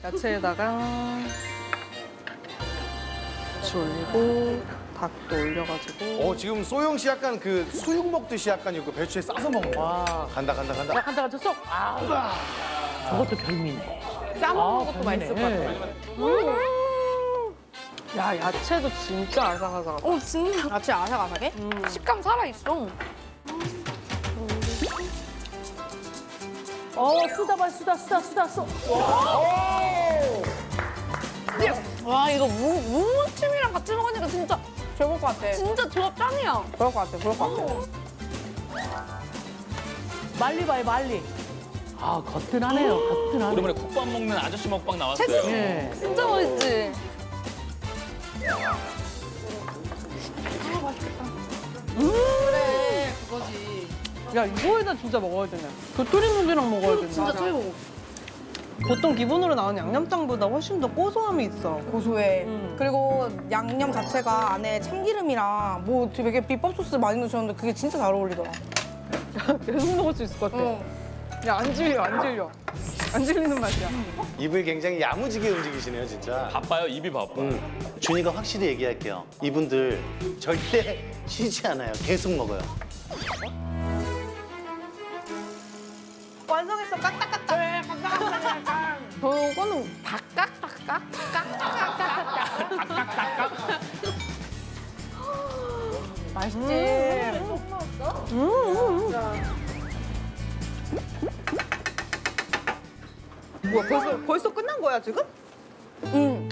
야채에다가 고추 올리고 닭도 올려가지고. 지금 소영 씨 약간 그 수육 먹듯이 약간 이거 배추에 싸서 먹는 거. 간다. 야, 간다 쏙. 저것도 별미네. 싸먹는 것도 맛있을 것 같아. 야, 야채도 진짜 아삭아삭하다. 진짜. 야채 아삭아삭해? 식감 살아있어. 쓰다. 와, 이거 무침이랑 같이 먹으니까 진짜 최고일 것 같아. 진짜 조합 짱이야. 그럴 것 같아. 말리 봐요, 말리. 거뜬하네요, 거뜬하네. 오랜만에 국밥 먹는 아저씨 먹방 나왔어요. 예. 진짜 맛있지? 그래, 그거지. 야, 이거에다 진짜 먹어야 되네. 도토리묵이랑 먹어야 되네. 진짜 최고. 보통 기본으로 나오는 양념장보다 훨씬 더 고소함이 있어. 고소해. 그리고 양념 자체가 안에 참기름이랑 뭐 되게 비법 소스 많이 넣으셨는데 그게 진짜 잘 어울리더라. 계속 먹을 수 있을 것 같아. 야, 안 질려. 안 질리는 맛이야. 입을 굉장히 야무지게 움직이시네요, 진짜. 바빠요, 입이 바빠. 준이가 확실히 얘기할게요. 이분들 절대 쉬지 않아요. 계속 먹어요. 완성했어. 깍깍깍깍. 저거는 닭깍. 맛있지? 뭐야, 벌써 끝난 거야, 지금? 응.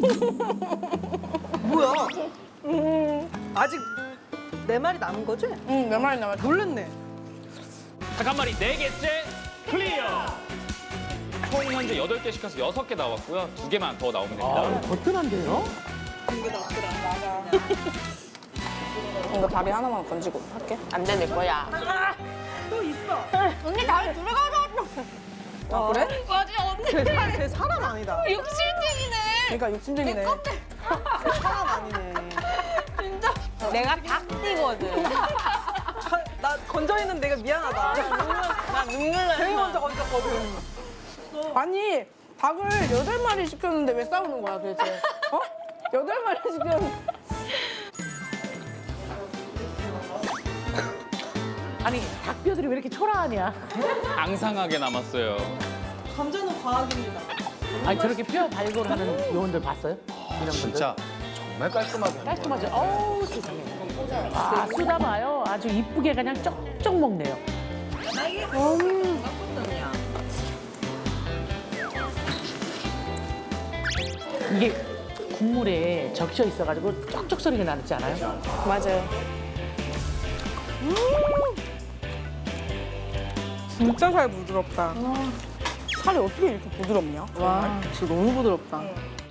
뭐야? 아직 네 마리 남은 거지? 응, 몇 마리 남았어. 놀랬네. 닭 한 마리 4개째 클리어! 총 현재 8개 시켜서 6개 나왔고요. 2개만 더 나오면 됩니다. 거뜬한데요? 이거 다리 하나만 건지고 할게. 안 되는 거야. 또 있어. 언니 다리 들어가서. 아, 그래? 맞아, 언니. 쟤 사람 아니다. 욕심쟁이네. 그러니까 욕심쟁이네. 쟤 사람 아니네. 진짜. 내가 닭띠거든. 나 건져있는 내가 미안하다. 나 눈물 나. 제일 먼저 건졌거든. 아니, 닭을 8마리 시켰는데 왜 싸우는 거야, 도대체? 8마리 시켰는데. 아니, 닭뼈들이 왜 이렇게 초라하냐? 앙상하게 남았어요. 감자는 과학입니다. 아니, 저렇게 뼈 발굴하는 요원들 봤어요? 이런 분들? 진짜 정말 깔끔하게. 깔끔하죠? 어우, 세상에. 쓰다 봐요. 아주 이쁘게 그냥 쩍쩍 먹네요. 이게 국물에 적셔 있어가지고 쩍쩍 소리가 나지 않아요? 맞아요. 진짜 살 부드럽다. 살이 어떻게 이렇게 부드럽냐? 와, 진짜 너무 부드럽다.